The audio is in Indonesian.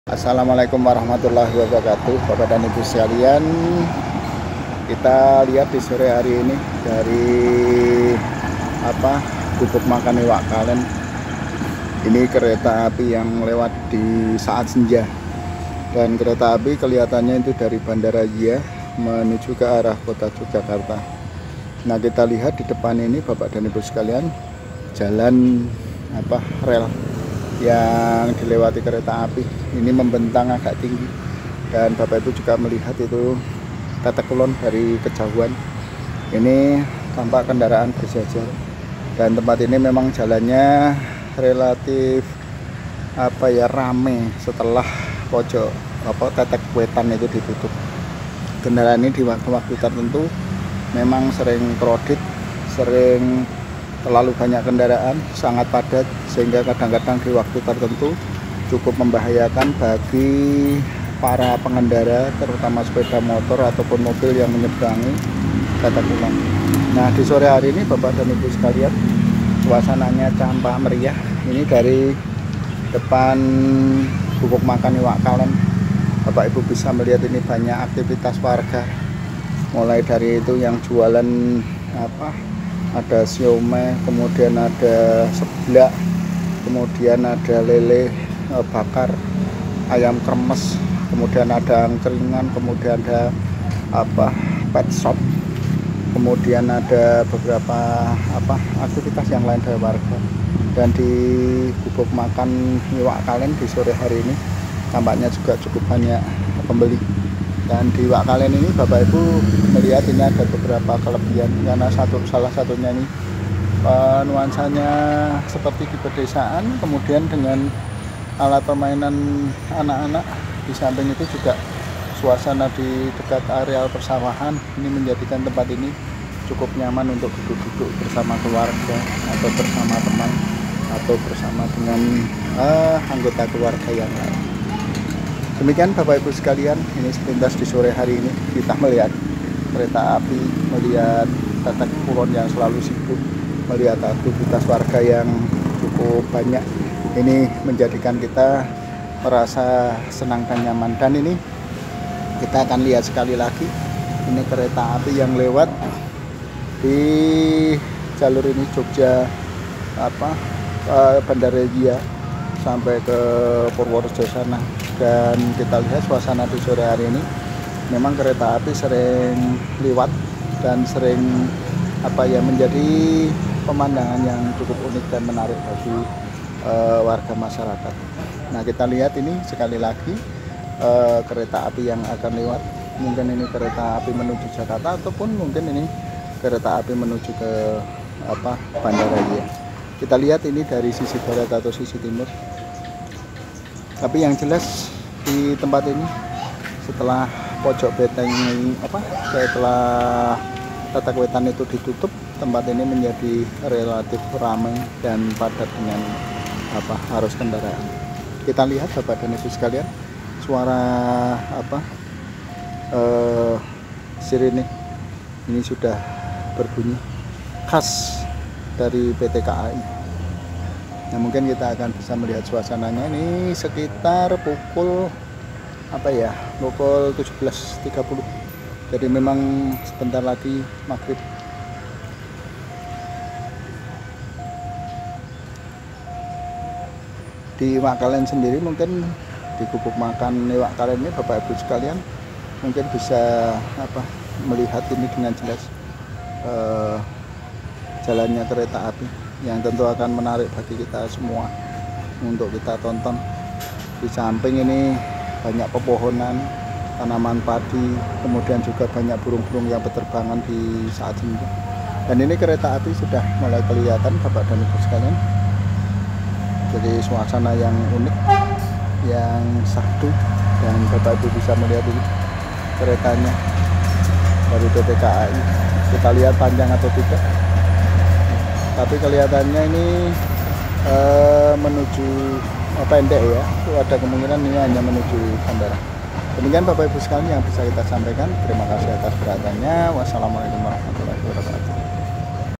Assalamualaikum warahmatullahi wabarakatuh, Bapak dan Ibu sekalian. Kita lihat di sore hari ini dari Gubuk Makan Iwak Kalen. Ini kereta api yang lewat di saat senja, dan kereta api kelihatannya itu dari Bandara Iya menuju ke arah kota Yogyakarta. Nah, kita lihat di depan ini Bapak dan Ibu sekalian, jalan rel yang dilewati kereta api ini membentang agak tinggi, dan Bapak Ibu juga melihat itu tetek kulon dari kejauhan. Ini tampak kendaraan berjajar, dan tempat ini memang jalannya relatif rame setelah pojok tetek wetan itu ditutup. Kendaraan ini di waktu-waktu tertentu memang sering kredit, sering terlalu banyak kendaraan, sangat padat, sehingga kadang-kadang di waktu tertentu cukup membahayakan bagi para pengendara, terutama sepeda motor ataupun mobil yang menyeberangi tetek kulon. Nah, di sore hari ini Bapak dan Ibu sekalian, suasananya tampak meriah. Ini dari depan Gubuk Makan Iwak Kalen. Bapak Ibu bisa melihat ini banyak aktivitas warga, mulai dari itu yang jualan ada siomay, kemudian ada seblak, kemudian ada lele bakar, ayam kremes, kemudian ada angkringan, kemudian ada pet shop, kemudian ada beberapa aktivitas yang lain dari warga. Dan di Gubuk Makan Iwak Kalen di sore hari ini tampaknya juga cukup banyak pembeli. Dan di Iwak Kalen ini Bapak Ibu melihat ini ada beberapa kelebihan, karena salah satunya ini nuansanya seperti di pedesaan, kemudian dengan alat permainan anak-anak. Di samping itu juga suasana di dekat areal persawahan ini menjadikan tempat ini cukup nyaman untuk duduk-duduk bersama keluarga, atau bersama teman, atau bersama dengan anggota keluarga yang lain. Demikian Bapak Ibu sekalian, ini sepintas di sore hari ini kita melihat kereta api, melihat tetek kulon yang selalu sibuk, melihat aktivitas warga yang cukup banyak. Ini menjadikan kita merasa senang dan nyaman. Dan ini kita akan lihat sekali lagi, ini kereta api yang lewat di jalur ini Jogja Bandara Iya sampai ke Purworejo sana. Dan kita lihat suasana di sore hari ini memang kereta api sering lewat dan sering menjadi pemandangan yang cukup unik dan menarik bagi warga masyarakat. Nah, kita lihat ini sekali lagi kereta api yang akan lewat. Mungkin ini kereta api menuju Jakarta, ataupun mungkin ini kereta api menuju ke Bandara Iya. Kita lihat ini dari sisi barat atau sisi timur. Tapi yang jelas di tempat ini setelah pojok beteng setelah tetek wetan itu ditutup, tempat ini menjadi relatif ramai dan padat dengan arus kendaraan. Kita lihat Bapak dan Ibu sekalian, suara sirine ini sudah berbunyi khas dari PT KAI. Nah, mungkin kita akan bisa melihat suasananya ini sekitar pukul pukul 17.30. Jadi memang sebentar lagi maghrib. Di Iwak Kalen sendiri, mungkin di Gubuk Makan Iwak Kalen ini Bapak Ibu sekalian mungkin bisa melihat ini dengan jelas jalannya kereta api, yang tentu akan menarik bagi kita semua untuk kita tonton. Di samping ini banyak pepohonan, tanaman padi, kemudian juga banyak burung-burung yang berterbangan di saat senja. Dan ini kereta api sudah mulai kelihatan Bapak dan Ibu sekalian. Jadi suasana yang unik, yang sahdu, dan Bapak Ibu bisa melihat ini keretanya dari PT KAI. Kita lihat panjang atau tidak, tapi kelihatannya ini menuju pendek ya. Itu ada kemungkinan ini hanya menuju bandara. Demikian Bapak Ibu sekalian yang bisa kita sampaikan. Terima kasih atas perhatiannya. Wassalamualaikum warahmatullahi wabarakatuh.